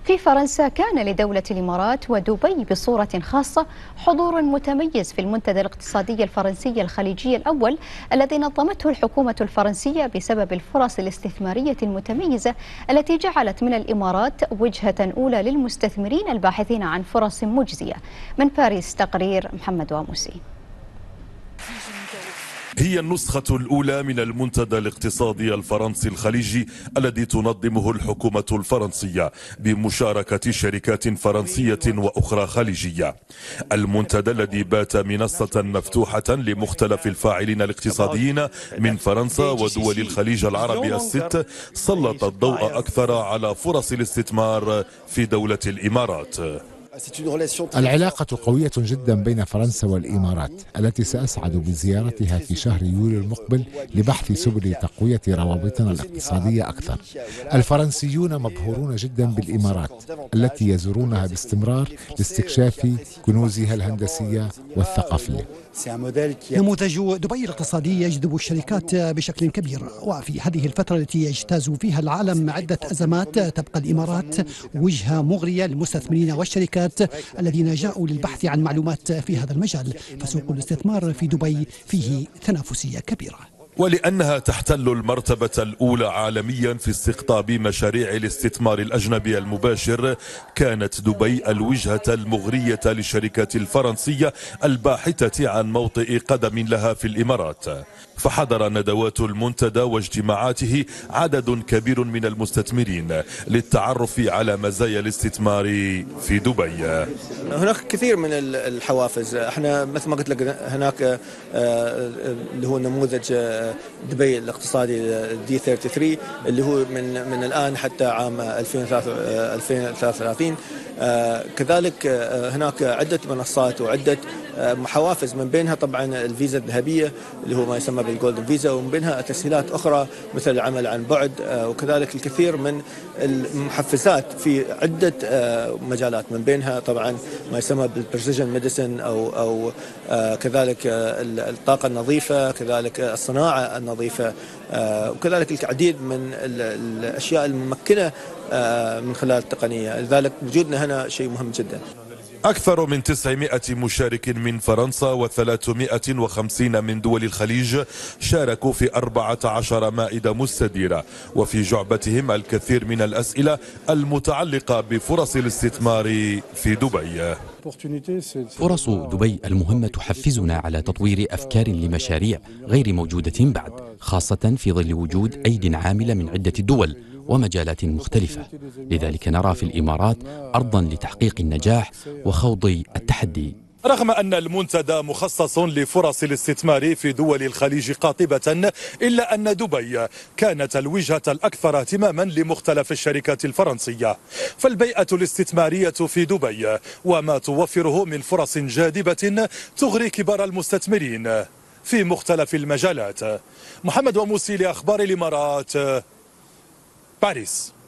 في فرنسا كان لدولة الإمارات ودبي بصورة خاصة حضور متميز في المنتدى الاقتصادي الفرنسي الخليجي الأول الذي نظمته الحكومة الفرنسية بسبب الفرص الاستثمارية المتميزة التي جعلت من الإمارات وجهة أولى للمستثمرين الباحثين عن فرص مجزية. من باريس تقرير محمد واموسي. هي النسخة الأولى من المنتدى الاقتصادي الفرنسي الخليجي الذي تنظمه الحكومة الفرنسية بمشاركة شركات فرنسية وأخرى خليجية. المنتدى الذي بات منصة مفتوحة لمختلف الفاعلين الاقتصاديين من فرنسا ودول الخليج العربي الست سلط الضوء أكثر على فرص الاستثمار في دولة الإمارات. العلاقة قوية جدا بين فرنسا والإمارات التي سأسعد بزيارتها في شهر يوليو المقبل لبحث سبل تقوية روابطنا الاقتصادية أكثر. الفرنسيون مبهورون جدا بالإمارات التي يزورونها باستمرار لاستكشاف كنوزها الهندسية والثقافية. نموذج دبي الاقتصادي يجذب الشركات بشكل كبير، وفي هذه الفترة التي يجتاز فيها العالم عدة أزمات تبقى الإمارات وجهة مغرية للمستثمرين والشركات الذين جاءوا للبحث عن معلومات في هذا المجال، فسوق الاستثمار في دبي فيه تنافسية كبيرة. ولأنها تحتل المرتبة الأولى عالميا في استقطاب مشاريع الاستثمار الأجنبي المباشر، كانت دبي الوجهة المغرية للشركات الفرنسية الباحثة عن موطئ قدم لها في الإمارات. فحضر ندوات المنتدى واجتماعاته عدد كبير من المستثمرين للتعرف على مزايا الاستثمار في دبي. هناك كثير من الحوافز، احنا مثل ما قلت لك هناك اللي هو نموذج دبي الاقتصادي دي 33 اللي هو من الآن حتى عام 2033. كذلك هناك عدة منصات وعدة حوافز، من بينها طبعا الفيزا الذهبية اللي هو ما يسمى بالجولدن فيزا، ومن بينها تسهيلات أخرى مثل العمل عن بعد، وكذلك الكثير من المحفزات في عدة مجالات، من بينها طبعا ما يسمى بالبريسيجن ميديسن أو كذلك الطاقة النظيفة، كذلك الصناعة النظيفة، وكذلك العديد من الأشياء الممكنة من خلال التقنية. لذلك وجودنا هنا شيء مهم جدا. أكثر من 900 مشارك من فرنسا و350 من دول الخليج شاركوا في 14 مائدة مستديرة، وفي جعبتهم الكثير من الأسئلة المتعلقة بفرص الاستثمار في دبي. فرص دبي المهمة تحفزنا على تطوير أفكار لمشاريع غير موجودة بعد، خاصة في ظل وجود أيد عاملة من عدة دول ومجالات مختلفة. لذلك نرى في الإمارات أرضا لتحقيق النجاح وخوض التحدي. رغم أن المنتدى مخصص لفرص الاستثمار في دول الخليج قاطبة، إلا أن دبي كانت الوجهة الأكثر اهتماما لمختلف الشركات الفرنسية. فالبيئة الاستثمارية في دبي وما توفره من فرص جاذبة تغري كبار المستثمرين في مختلف المجالات. محمد واموسي لأخبار الإمارات، باريس.